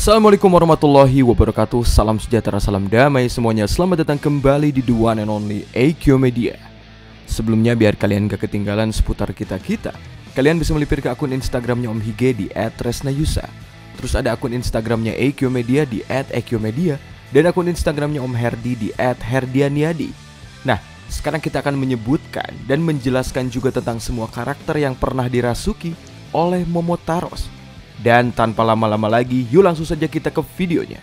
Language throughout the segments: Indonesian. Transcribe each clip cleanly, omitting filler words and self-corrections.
Assalamualaikum warahmatullahi wabarakatuh. Salam sejahtera, salam damai semuanya. Selamat datang kembali di The One and Only AQ Media. Sebelumnya biar kalian gak ketinggalan seputar kita-kita, kalian bisa melipir ke akun Instagramnya Om Hige di @resnayusa. Terus ada akun Instagramnya AQ Media di @AQmedia. Dan akun Instagramnya Om Herdi di @herdianiadi. Nah, sekarang kita akan menyebutkan dan menjelaskan juga tentang semua karakter yang pernah dirasuki oleh Momotaros. Dan tanpa lama-lama lagi, yuk langsung saja kita ke videonya.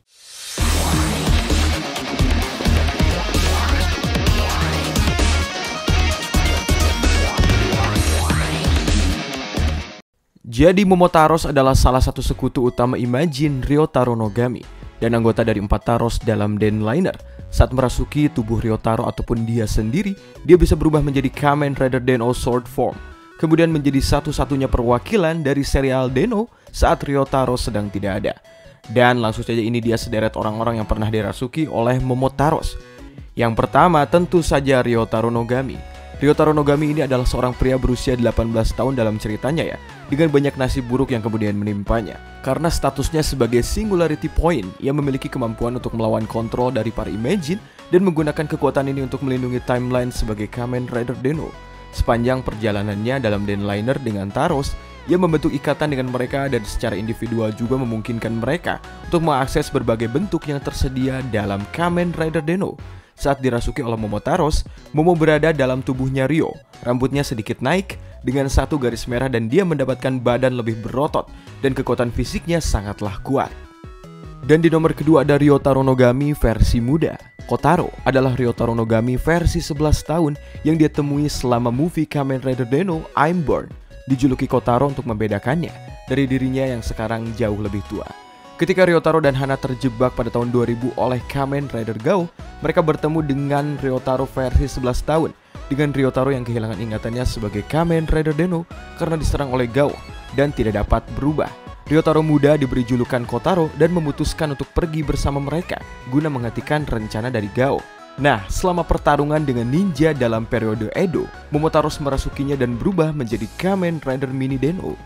Jadi Momotaros adalah salah satu sekutu utama Imagine Ryotaro Nogami dan anggota dari 4 Taros dalam Den-Liner. Saat merasuki tubuh Ryotaro ataupun dia sendiri, dia bisa berubah menjadi Kamen Rider Den-O Sword Form, kemudian menjadi satu-satunya perwakilan dari serial Den-O saat Ryotaro sedang tidak ada. Dan langsung saja ini dia sederet orang-orang yang pernah dirasuki oleh Momotaros. Yang pertama tentu saja Ryotaro Nogami. Ryotaro Nogami ini adalah seorang pria berusia 18 tahun dalam ceritanya ya, dengan banyak nasib buruk yang kemudian menimpanya. Karena statusnya sebagai Singularity Point, ia memiliki kemampuan untuk melawan kontrol dari para Imagine dan menggunakan kekuatan ini untuk melindungi timeline sebagai Kamen Rider Den-O. Sepanjang perjalanannya dalam Den-Liner dengan Taros, ia membentuk ikatan dengan mereka dan secara individual juga memungkinkan mereka untuk mengakses berbagai bentuk yang tersedia dalam Kamen Rider Den-O. Saat dirasuki oleh Momotaros, Momo berada dalam tubuhnya Ryo. Rambutnya sedikit naik dengan satu garis merah dan dia mendapatkan badan lebih berotot dan kekuatan fisiknya sangatlah kuat. Dan di nomor kedua ada Ryotaro Nogami versi muda. Kotaro adalah Ryotaro Nogami versi 11 tahun yang dia temui selama movie Kamen Rider Den-O I'm Born. Dijuluki Kotaro untuk membedakannya dari dirinya yang sekarang jauh lebih tua. Ketika Ryotaro dan Hana terjebak pada tahun 2000 oleh Kamen Rider Gao, mereka bertemu dengan Ryotaro versi 11 tahun. Dengan Ryotaro yang kehilangan ingatannya sebagai Kamen Rider Den-O karena diserang oleh Gao dan tidak dapat berubah. Ryotaro muda diberi julukan Kotaro dan memutuskan untuk pergi bersama mereka guna menghentikan rencana dari Gao. Nah, selama pertarungan dengan ninja dalam periode Edo, Momotaros merasukinya dan berubah menjadi Kamen Rider Mini Den-O.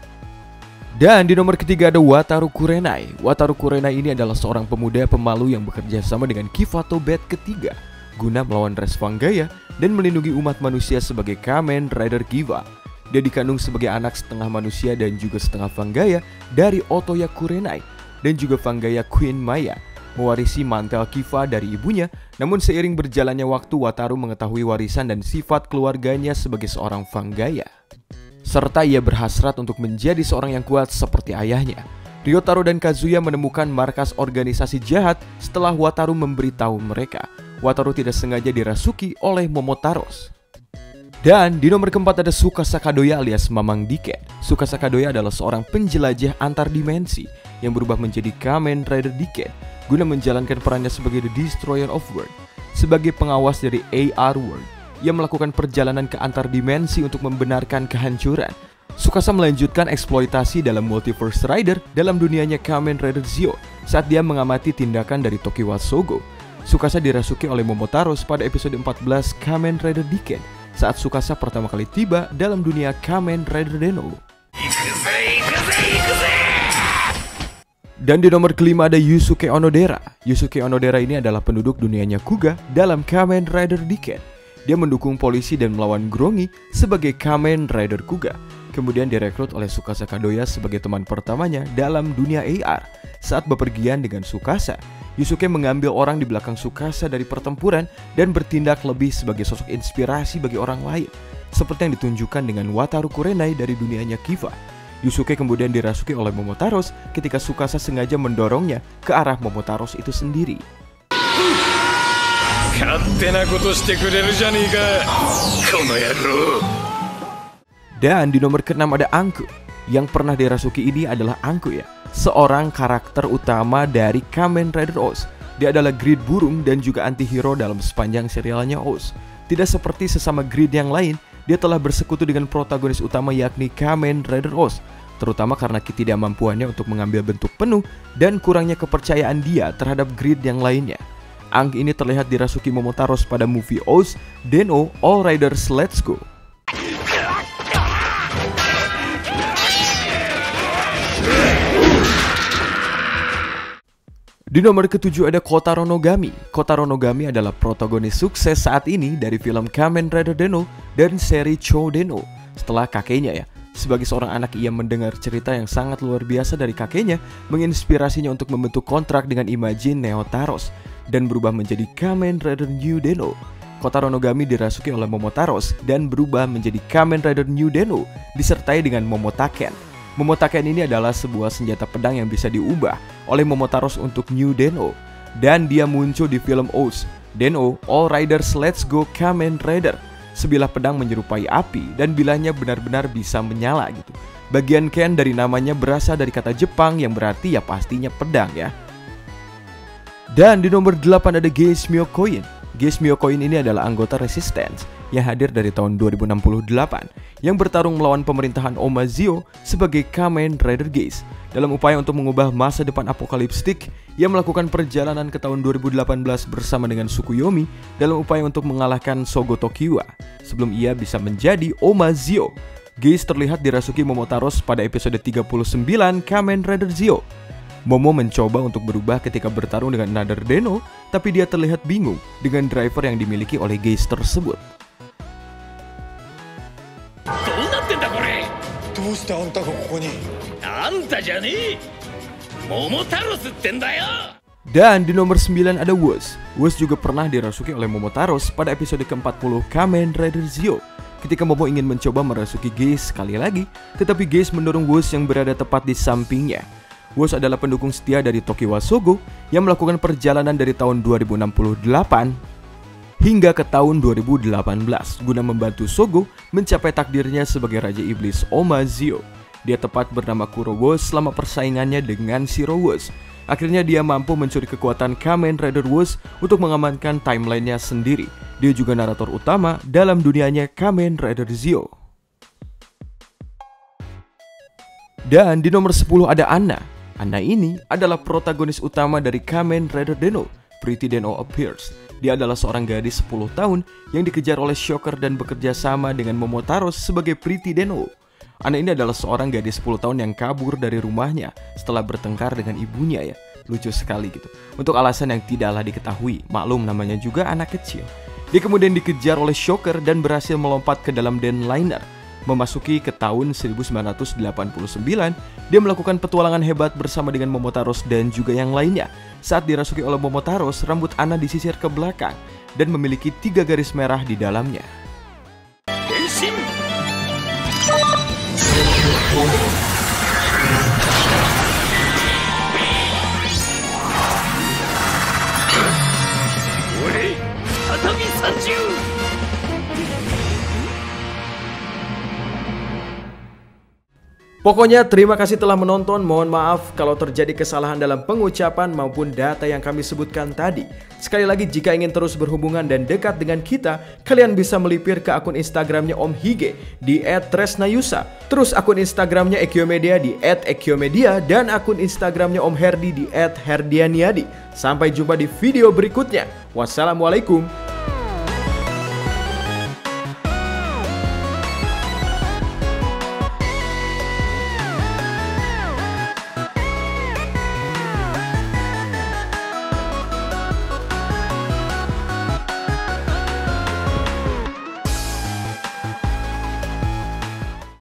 Dan di nomor ketiga ada Wataru Kurenai. Wataru Kurenai ini adalah seorang pemuda pemalu yang bekerja sama dengan Kifato Bed ketiga guna melawan ras Fangaya dan melindungi umat manusia sebagai Kamen Rider Kiva. Dia dikandung sebagai anak setengah manusia dan juga setengah Fangaya dari Otoya Kurenai dan juga Fangaya Queen Maya, mewarisi mantel Kiva dari ibunya. Namun seiring berjalannya waktu, Wataru mengetahui warisan dan sifat keluarganya sebagai seorang Fangaya, serta ia berhasrat untuk menjadi seorang yang kuat seperti ayahnya. Ryotaro dan Kazuya menemukan markas organisasi jahat setelah Wataru memberitahu mereka. Wataru tidak sengaja dirasuki oleh Momotaros. Dan di nomor keempat ada Tsukasa Kadoya alias Mamang Diken. Tsukasa Kadoya adalah seorang penjelajah antar dimensi yang berubah menjadi Kamen Rider Diken guna menjalankan perannya sebagai The Destroyer of World. Sebagai pengawas dari AR World, ia melakukan perjalanan ke antar dimensi untuk membenarkan kehancuran. Tsukasa melanjutkan eksploitasi dalam Multiverse Rider dalam dunianya Kamen Rider Zio saat dia mengamati tindakan dari Tokiwa Sogo. Tsukasa dirasuki oleh Momotaros pada episode 14 Kamen Rider Diken saat Tsukasa pertama kali tiba dalam dunia Kamen Rider Den-O. Dan di nomor kelima ada Yusuke Onodera. Yusuke Onodera ini adalah penduduk dunianya Kuga dalam Kamen Rider Diken. Dia mendukung polisi dan melawan Grongi sebagai Kamen Rider Kuga. Kemudian direkrut oleh Tsukasa Kadoya sebagai teman pertamanya dalam dunia AR. Saat bepergian dengan Tsukasa, Yusuke mengambil orang di belakang Tsukasa dari pertempuran dan bertindak lebih sebagai sosok inspirasi bagi orang lain, seperti yang ditunjukkan dengan Wataru Kurenai dari dunianya Kiva. Yusuke kemudian dirasuki oleh Momotaros ketika Tsukasa sengaja mendorongnya ke arah Momotaros itu sendiri. Dan di nomor ke-6 ada Anku. Yang pernah dirasuki ini adalah Anku ya, seorang karakter utama dari Kamen Rider Oz. Dia adalah grid burung dan juga antihero dalam sepanjang serialnya Oz. Tidak seperti sesama grid yang lain, dia telah bersekutu dengan protagonis utama yakni Kamen Rider Oz, terutama karena ketidakmampuannya untuk mengambil bentuk penuh dan kurangnya kepercayaan dia terhadap grid yang lainnya. Ang ini terlihat dirasuki Momotaros pada movie Oz Den-O All Riders Let's Go. Di nomor ketujuh ada Kotaro Nogami. Kotaro Nogami adalah protagonis sukses saat ini dari film Kamen Rider Den-O dan seri Chou Den-O. Setelah kakeknya sebagai seorang anak ia mendengar cerita yang sangat luar biasa dari kakeknya, menginspirasinya untuk membentuk kontrak dengan Imagine Neotaros dan berubah menjadi Kamen Rider New Den-O. Kotaro Nogami dirasuki oleh Momotaros dan berubah menjadi Kamen Rider New Den-O disertai dengan Momotaken. Momotaken ini adalah sebuah senjata pedang yang bisa diubah oleh Momotaros untuk New Den-O, dan dia muncul di film OOS Den-O All Riders Let's Go Kamen Rider. Sebilah pedang menyerupai api dan bilahnya benar-benar bisa menyala gitu. Bagian ken dari namanya berasal dari kata Jepang yang berarti ya pastinya pedang ya. Dan di nomor 8 ada Geis Myokoin. Geis Myokoin ini adalah anggota Resistance yang hadir dari tahun 2068 yang bertarung melawan pemerintahan Omazio sebagai Kamen Rider Geis. Dalam upaya untuk mengubah masa depan apokaliptik, ia melakukan perjalanan ke tahun 2018 bersama dengan Tsukuyomi dalam upaya untuk mengalahkan Sogo Tokiwa sebelum ia bisa menjadi Omazio. Geis terlihat dirasuki Momotaros pada episode 39 Kamen Rider Zio. Momo mencoba untuk berubah ketika bertarung dengan Another Den-O, tapi dia terlihat bingung dengan driver yang dimiliki oleh Geis tersebut. Dan di nomor 9 ada Woz. Woz juga pernah dirasuki oleh Momotaros pada episode ke-40 Kamen Rider Zio. Ketika Momo ingin mencoba merasuki Geis sekali lagi, tetapi Geis mendorong Woz yang berada tepat di sampingnya. Woz adalah pendukung setia dari Tokiwa Sogo yang melakukan perjalanan dari tahun 2068 hingga ke tahun 2018 guna membantu Sogo mencapai takdirnya sebagai Raja Iblis Omazio. Dia tepat bernama Kuro Woz selama persaingannya dengan Shiro Woz. Akhirnya dia mampu mencuri kekuatan Kamen Rider Woz untuk mengamankan timelinenya sendiri. Dia juga narator utama dalam dunianya Kamen Rider Zio. Dan di nomor 10 ada Anna. Anna ini adalah protagonis utama dari Kamen Rider Den-O, Pretty Den-O Appears. Dia adalah seorang gadis 10 tahun yang dikejar oleh Shocker dan bekerja sama dengan Momotaros sebagai Pretty Den-O. Anna ini adalah seorang gadis 10 tahun yang kabur dari rumahnya setelah bertengkar dengan ibunya ya. Lucu sekali gitu. Untuk alasan yang tidaklah diketahui, maklum namanya juga anak kecil. Dia kemudian dikejar oleh Shocker dan berhasil melompat ke dalam Den Liner. Memasuki ke tahun 1989, dia melakukan petualangan hebat bersama dengan Momotaros dan juga yang lainnya. Saat dirasuki oleh Momotaros, rambut Anna disisir ke belakang dan memiliki 3 garis merah di dalamnya. Genshin! Pokoknya terima kasih telah menonton. Mohon maaf kalau terjadi kesalahan dalam pengucapan maupun data yang kami sebutkan tadi. Sekali lagi, jika ingin terus berhubungan dan dekat dengan kita, kalian bisa melipir ke akun Instagramnya Om Hige di @tresnayusa. Terus akun Instagramnya Ekyomedia di @ekyomedia dan akun Instagramnya Om Herdi di @herdianiadi. Sampai jumpa di video berikutnya. Wassalamualaikum.